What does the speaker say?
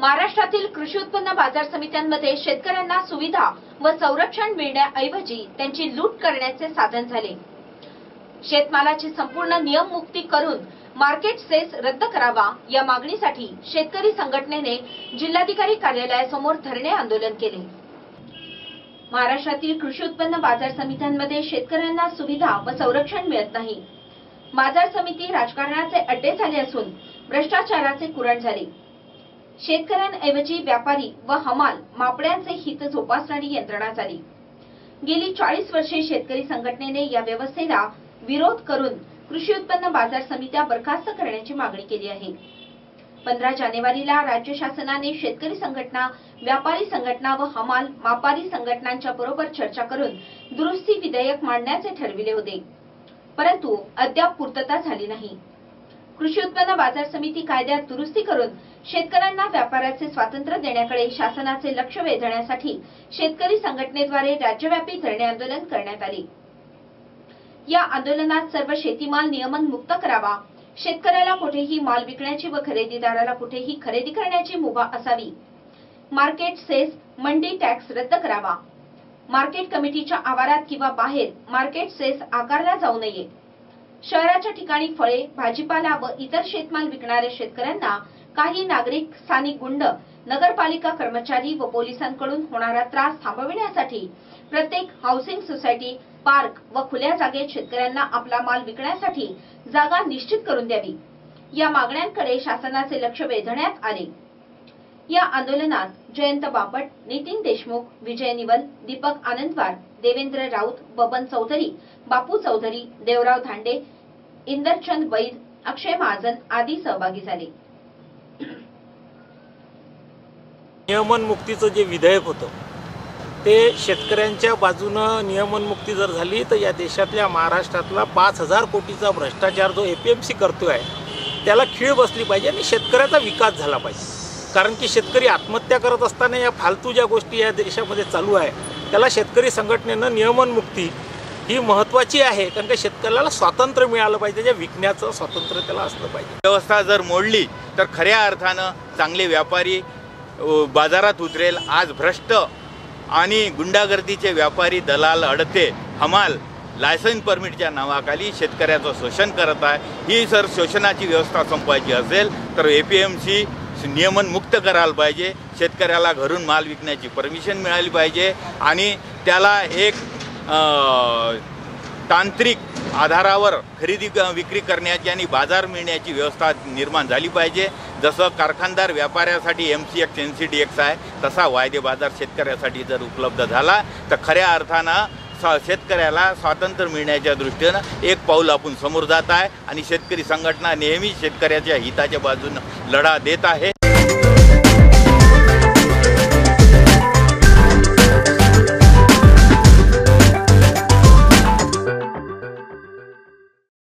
महाराष्ट्रातील कृषी उत्पन्न बाजार समित्यांमध्ये शेतकऱ्यांना सुविधा व संरक्षण मिळण्याऐवजी त्यांची लूट करण्याचे साधन झाले। शेतमालाची संपूर्ण नियममुक्ती करून मार्केट सेस रद्द करावा या मागणीसाठी शेतकरी संघटनेने जिल्हाधिकारी कार्यालयासमोर धरणे आंदोलन केले। महाराष्ट्रातील कृषी उत्पन्न बाजार समित्यांमध्ये शेतकऱ्यांना सुविधा व संरक्षण मिळत नाही। बाजार समिती राजकारणाचे अड्डे झाले असून भ्रष्टाचाराचे कुरण झाले। शेतकऱ्यांऐवजी व्यापारी व हमाल मापड्यांचे हित जोपासणारी यंत्रणा झाली। गेली 40 वर्षे शेतकरी संघटनेने या व्यवस्थेला विरोध करून कृषी उत्पन्न बाजार समित्या बरखास्त करण्याची मागणी केली आहे। 15 जानेवारीला राज्य शासनाने शेतकरी संघटना, व्यापारी संघटना व हमाल मापारी संघटनांच्या बरोबर चर्चा करून दुरुस्ती विधेयक मांडण्याचे ठरविले होते, परंतु अद्याप पूर्तता झाली नाही। कृषी उत्पन्न बाजार समिती कायद्यात दुरुस्ती करून शेतकऱ्यांना व्यापाराचे स्वातंत्र्य देण्याकडे शासनाचे लक्ष वेधण्यासाठी शेतकरी संघटनेद्वारे राज्यव्यापी धरणे आंदोलन करण्यात आले। या आंदोलनात सर्व शेतीमाल नियमन मुक्त करावा, शेतकऱ्याला कुठेही माल विकण्याची व खरेदीदाराला कुठेही खरेदी करण्याची मुभा असावी, मार्केट सेस मंडी टॅक्स रद्द करावा, मार्केट कमिटीच्या आवारात किंवा बाहेर मार्केट सेस आकारला जाऊ नये, शहराच्या ठिकाणी फळे, भाजीपाला व इतर शेतमाल विकणाऱ्या शेतकऱ्यांना काही नागरिक, स्थानिक गुंड, नगरपालिका कर्मचारी व पोलिसांकडून होणारा त्रास थांबविण्यासाठी प्रत्येक हाऊसिंग सोसायटी, पार्क व खुल्या जागेत शेतकऱ्यांना आपला माल विकण्यासाठी जागा निश्चित करून द्यावी, या मागण्यांकडे शासनाचे लक्ष वेधण्यात आले। या आंदोलनात जयंत बापट, नितीन देशमुख, विजय निवल, दीपक आनंदवार, देवेंद्र राऊत, बबन चौधरी, बापू चौधरी, देवराव धांडे, इंदरचंद वैद, अक्षय महाजन आदी सहभागी झाले। नियमनमुक्तीचं जे विधेयक होतं ते शेतकऱ्यांच्या बाजूनं नियमनमुक्ती जर झाली तर या देशातल्या महाराष्ट्रातला 5000 कोटीचा भ्रष्टाचार जो एपीएमसी करतोय त्याला खीळ बसली पाहिजे आणि शेतकऱ्याचा विकास झाला पाहिजे। कारण की शेतकरी आत्महत्या करत असताना या फालतू ज्या गोष्टी या देशामध्ये चालू आहे त्याला शेतकरी संघटनेनं नियमनमुक्ती ही महत्त्वाची आहे, कारण की शेतकऱ्याला स्वातंत्र्य मिळालं पाहिजे, जे विकण्याचं स्वातंत्र्य त्याला असलं पाहिजे। व्यवस्था जर मोडली तर खऱ्या अर्थानं चांगले व्यापारी बाजारात उतरेल। आज भ्रष्ट आणि गुंडागर्दीचे व्यापारी, दलाल, अडते, हमाल लायसन्स परमिटच्या नावाखाली शेतकऱ्याचं शोषण करत आहे। ही जर शोषणाची व्यवस्था संपवायची असेल तर एपीएमसी नियमन मुक्त करायला पाहिजे, शेतकऱ्याला घरून माल विकण्याची परमिशन मिळाली पाहिजे आणि त्याला एक तांत्रिक आधारावर खरेदी विक्री करण्याची आणि बाजार मिळण्याची व्यवस्था निर्माण झाली पाहिजे। जसं कारखानदार व्यापाऱ्यासाठी MCX NCDX आहे तसा वायदे बाजार शेतकऱ्यासाठी जर उपलब्ध झाला तर खऱ्या अर्थानं शेतकऱ्याला स्वातंत्र्य मिळण्याच्या दृष्टीनं एक पाऊल आपण समोर जात आहे आणि शेतकरी संघटना नेहमी शेतकऱ्याच्या हिताच्या बाजूने लढा देत आहे।